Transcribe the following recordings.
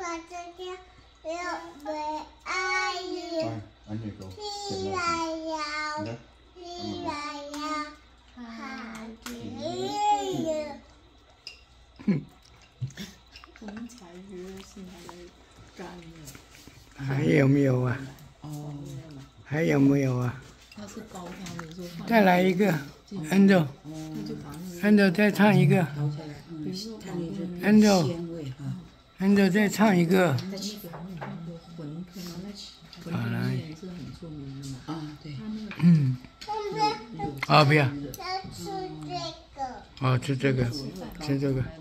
Where are you? Here I am. Here I am. How do you? 我们才约是那个干的。 还有没有啊？ 哦， 还有没有啊？ 他是高汤的时候。 再来一个，安豆，安豆再唱一个，安豆，安豆再唱一个。 馄饨也是很出名的嘛。 啊，对。 哦，不要。 要吃这个。 哦，吃这个，吃这个。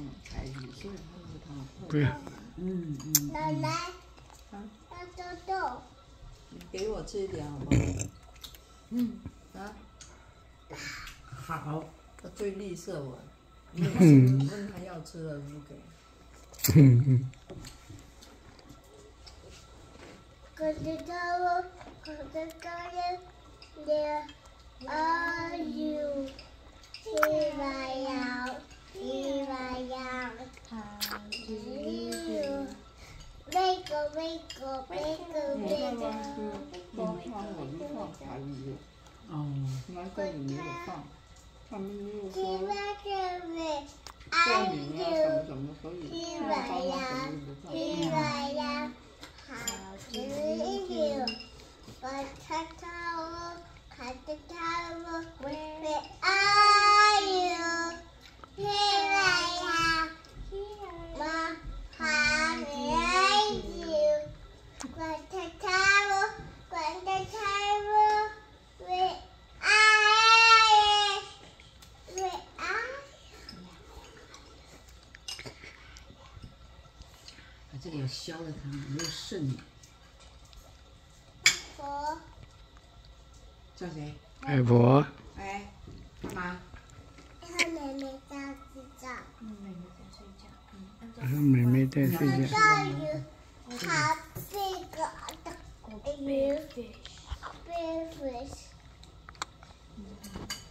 不要。 奶奶，要豆豆。 你给我吃一点好不好？啊。 好。 他最吝啬我，问他要吃了不给。 Where are you? Here I am. Here I am. How do you? Wake up, wake up, wake up, wake up. 高汤我就放茶鱼， 哦， 那个你没有放，他们又说 Here 过敏呀什么，所以高汤什么都不放。 I am. How do you? Cut the towel, cut the towel. Where are you? Here I am. Ma, how are you? Cut the towel, cut the towel. Where are you? Where are you? 这里有消的汤，没有剩的。 我叫谁？ 外婆。 哎，干嘛？ 和妹妹在睡觉。 妹妹在睡觉。 Saw you have big fish.